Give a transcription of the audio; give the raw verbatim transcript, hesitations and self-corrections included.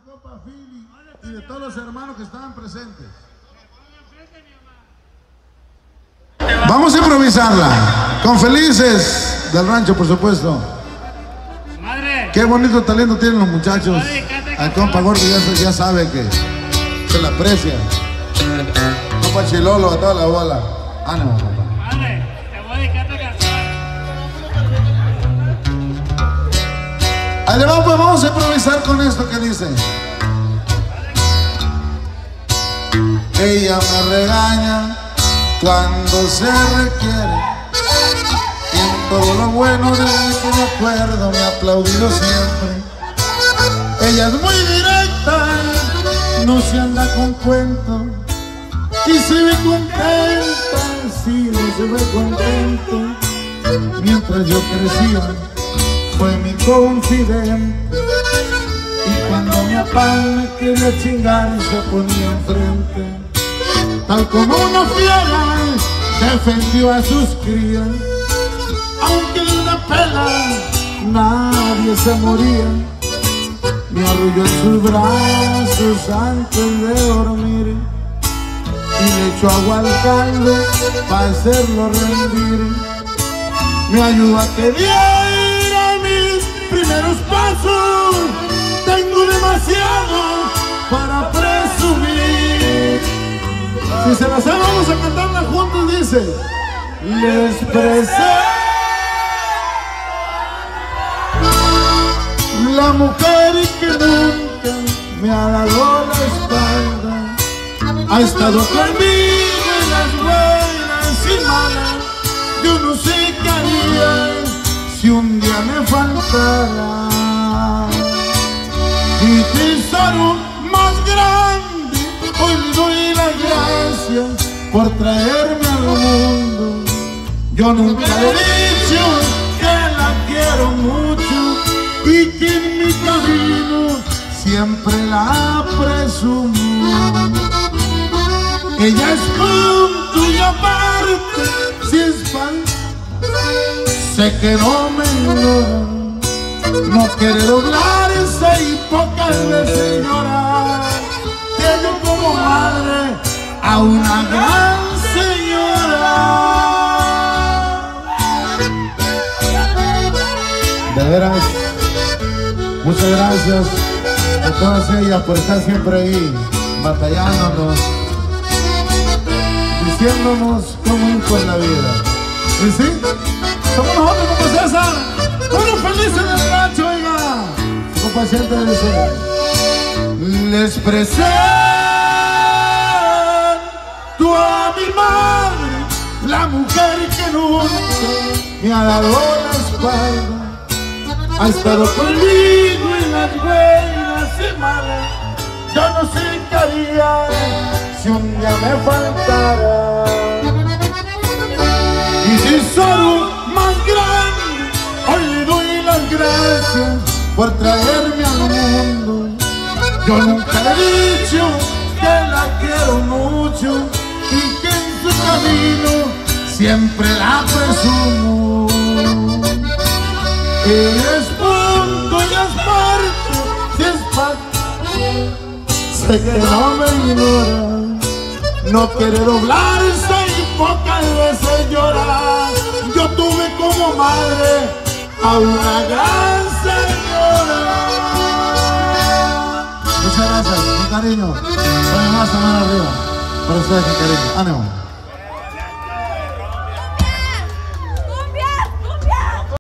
compa Philly y de todos los hermanos que estaban presentes. Vamos a improvisarla con Felices del Rancho, por supuesto. Madre. Qué bonito talento tienen los muchachos. Al compa Gordo ya, ya sabe que se le aprecia. Compa Chilolo, a toda la bola. Ánimo, compa. Madre, te voy a dedicar esta canción. Ahí le vamos, pues vamos a improvisar con esto que dice. Ella me regaña cuando se requiere, y en todo lo bueno de que me acuerdo me ha aplaudido siempre. Ella es muy directa, no se anda con cuentos, y se ve contenta, sí, no se ve contento. Mientras yo crecía fue mi confidente, y cuando mi papá me quería chingar se ponía enfrente. Tal como una fiera defendió a sus crías, aunque de una pela nadie se moría. Me arrulló en sus brazos antes de dormir y le echó agua al caldo para hacerlo rendir. Me ayudó a que diera mis primeros pasos. Tengo demasiado para presumir. Si se la sabe, vamos a cantarla juntos, dice. Les presento la mujer que nunca me ha dado la espalda. Ha estado conmigo en las buenas y malas. Yo no sé qué haría si un día me faltara. Mi tesoro más grande, hoy le doy las gracias por traerme al mundo. Yo nunca he dicho que la quiero mucho y que en mi camino siempre la presumo. Ella es punto y aparte, si es fan, sé que no me ignora. No quiere doblarse y pocas veces llorar. Tengo como madre a una gran señora. De veras, muchas gracias a todas ellas por estar siempre ahí, batallándonos, diciéndonos cómo ir con la vida. ¿Y sí? Somos nosotros como César, todos felices del rancho, oiga. Con paciente dice: les presento a mi madre, la mujer que nunca me ha dado la espalda. Ha estado conmigo en las buenas y malas. Yo no sé qué haría si un día me faltara. Y si soy más grande, hoy le doy las gracias por traerme al mundo. Yo nunca le he dicho que la quiero mucho y que en su camino siempre la presumo. Ella es punto y es parte, si es parte, sé que no me ignora. No quiere doblarse y pocas veces llorar. Yo tuve como madre a una gran señora. Muchas gracias, con cariño. Soy más a mano arriba. Para ustedes, con cariño. Ánimo.